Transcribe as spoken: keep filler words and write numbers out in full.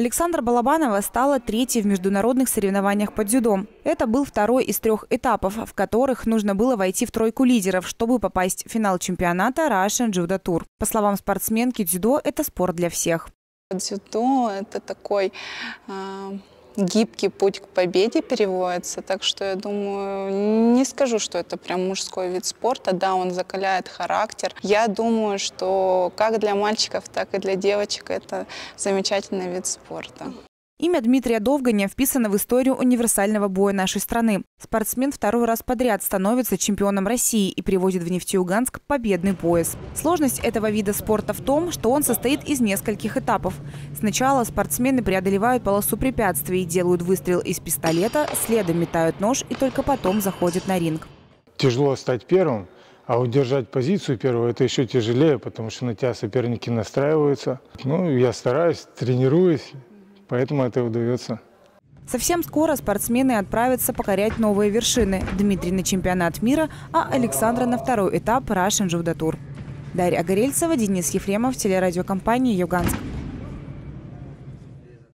Александра Балабанова стала третьей в международных соревнованиях по дзюдо. Это был второй из трех этапов, в которых нужно было войти в тройку лидеров, чтобы попасть в финал чемпионата Russian Judo Tour. По словам спортсменки, дзюдо – это спорт для всех. Дзюдо – это такой э, гибкий путь к победе переводится, так что я думаю, не скажу, что это прям мужской вид спорта. Да, он закаляет характер. Я думаю, что как для мальчиков, так и для девочек это замечательный вид спорта. Имя Дмитрия Довганя вписано в историю универсального боя нашей страны. Спортсмен второй раз подряд становится чемпионом России и привозит в Нефтеюганск победный пояс. Сложность этого вида спорта в том, что он состоит из нескольких этапов. Сначала спортсмены преодолевают полосу препятствий, делают выстрел из пистолета, следом метают нож и только потом заходят на ринг. Тяжело стать первым, а удержать позицию первого – это еще тяжелее, потому что на тебя соперники настраиваются. Ну, я стараюсь, тренируюсь. Поэтому это удается. Совсем скоро спортсмены отправятся покорять новые вершины. Дмитрий на чемпионат мира, а Александра на второй этап Russian Judo Tour. Дарья Огорельцева, Денис Ефремов, телерадиокомпания «Юганск».